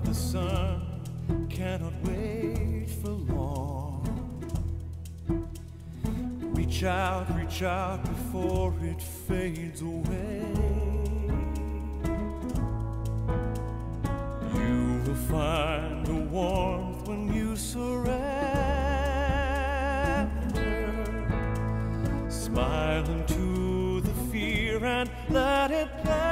the sun cannot wait for long. Reach out before it fades away. You will find the warmth when you surrender. Smile into the fear and let it play.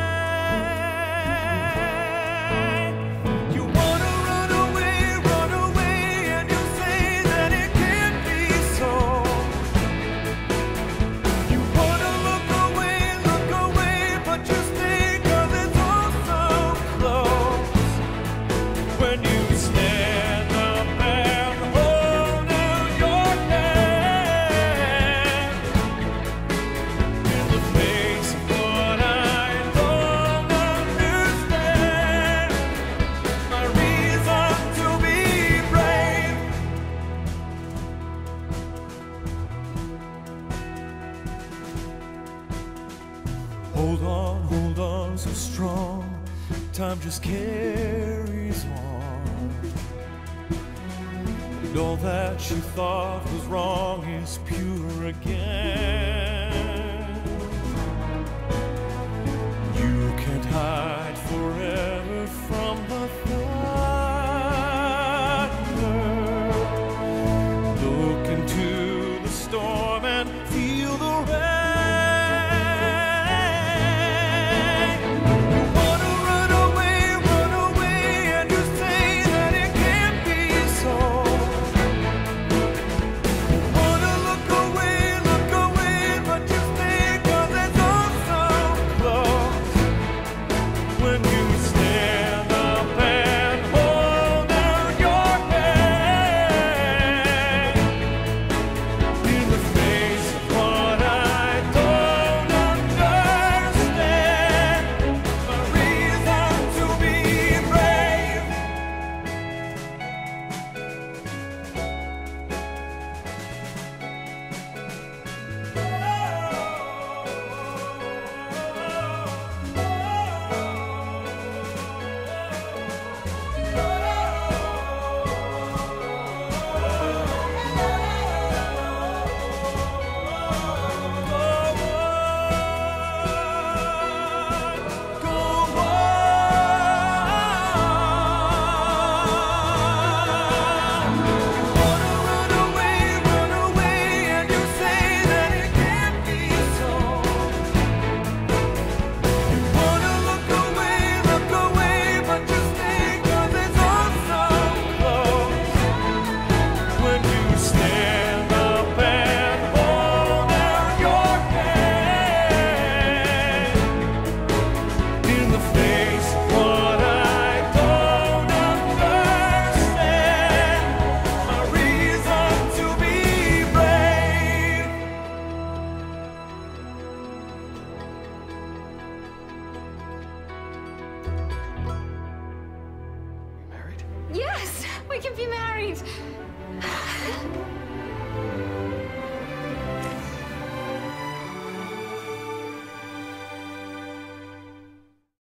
Hold on so strong. Time just carries on. And all that you thought was wrong is pure again. You can't hide forever from the thunder. Look into the storm and feel the rain. Yes, we can be married.